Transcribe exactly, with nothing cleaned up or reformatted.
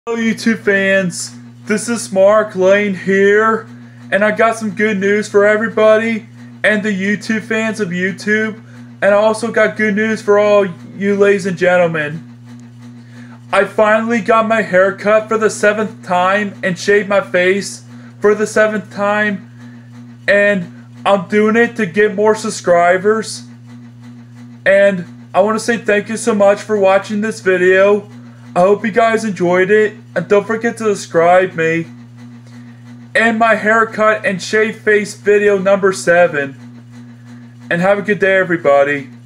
Hello YouTube fans, this is Mark Lane here, and I got some good news for everybody and the YouTube fans of YouTube, and I also got good news for all you ladies and gentlemen. I finally got my hair cut for the seventh time and shaved my face for the seventh time, and I'm doing it to get more subscribers. And I want to say thank you so much for watching this video. I hope you guys enjoyed it, and don't forget to subscribe me. And my haircut and shave face video number seven. And have a good day, everybody.